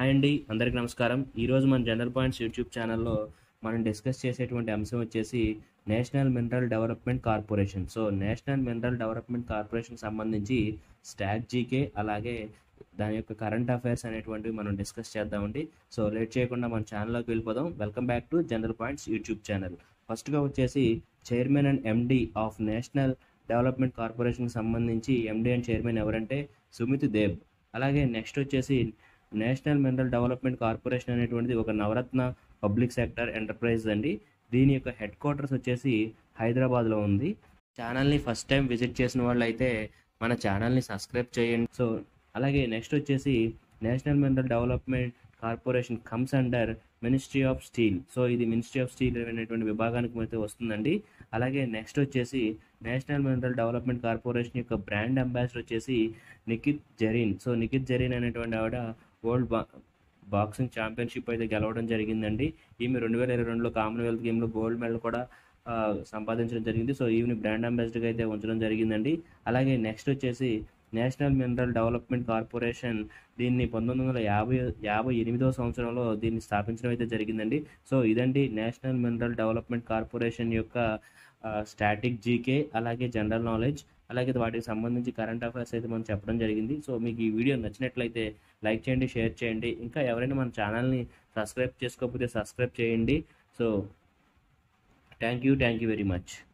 Hi అండి, అందరికీ నమస్కారం. ఈరోజు మన జనరల్ పాయింట్స్ యూట్యూబ్ ఛానల్లో మనం డిస్కస్ చేసేటువంటి అంశం వచ్చేసి National Mineral Development Corporation. So National Mineral Development Corporation సంబంధించి స్టాట్ జీకే అలాగే దాని యొక్క కరెంట్ అఫైర్స్ అనేటువంటివి మనం డిస్కస్ చేద్దామండి. సో లేట్ చేయకుండా మన ఛానల్లోకి వెళ్ళిపోదాం. Welcome back to General Points YouTube channel. ఫస్ట్గా వచ్చేసి chairman and MD of National Development కార్పొరేషన్కి సంబంధించి ఎండి అండ్ చైర్మన్ ఎవరంటే సుమిత్ దేబ్. అలాగే నెక్స్ట్ వచ్చేసి నేషనల్ మినరల్ డెవలప్మెంట్ కార్పొరేషన్ అనేటువంటిది ఒక నవరత్న పబ్లిక్ సెక్టర్ ఎంటర్ప్రైజ్ అండి. దీని యొక్క హెడ్ క్వార్టర్స్ వచ్చేసి హైదరాబాద్లో ఉంది. ఛానల్ని ఫస్ట్ టైం విజిట్ చేసిన వాళ్ళు అయితే మన ఛానల్ని సబ్స్క్రైబ్ చేయండి. సో అలాగే నెక్స్ట్ వచ్చేసి National Mineral Development Corporation comes under Ministry of Steel. So ఇది మినిస్ట్రీ ఆఫ్ స్టీల్ అనేటువంటి విభాగానికి అయితే వస్తుందండి. అలాగే నెక్స్ట్ వచ్చేసి నేషనల్ మినరల్ డెవలప్మెంట్ కార్పొరేషన్ యొక్క బ్రాండ్ అంబాసిడర్ వచ్చేసి నిఖిత్ జరీన్. సో నిఖిత్ జరీన్ అనేటువంటి ఆవిడ వరల్డ్ బాక్సింగ్ ఛాంపియన్షిప్ అయితే గెలవడం జరిగిందండి. ఈమె 2022లో కామన్వెల్త్ గేమ్లో గోల్డ్ మెడల్ కూడా సంపాదించడం జరిగింది. సో ఈమెని బ్రాండ్ అంబాసిడర్గా అయితే ఉంచడం జరిగిందండి. అలాగే నెక్స్ట్ వచ్చేసి నేషనల్ మినరల్ డెవలప్మెంట్ కార్పొరేషన్ దీన్ని 1958వ సంవత్సరంలో దీన్ని స్థాపించడం అయితే జరిగిందండి. సో ఇదండి నేషనల్ మినరల్ డెవలప్మెంట్ కార్పొరేషన్ యొక్క స్టాటిక్ జీకే అలాగే జనరల్ నాలెడ్జ్ అలాగే వాటికి సంబంధించి కరెంట్ అఫైర్స్ అయితే మనం చెప్పడం జరిగింది. సో మీకు ఈ వీడియో నచ్చినట్లయితే లైక్ చేయండి, షేర్ చేయండి. ఇంకా ఎవరైనా మన ఛానల్ని సబ్స్క్రైబ్ చేసుకోకపోతే సబ్స్క్రైబ్ చేయండి. So thank you very much.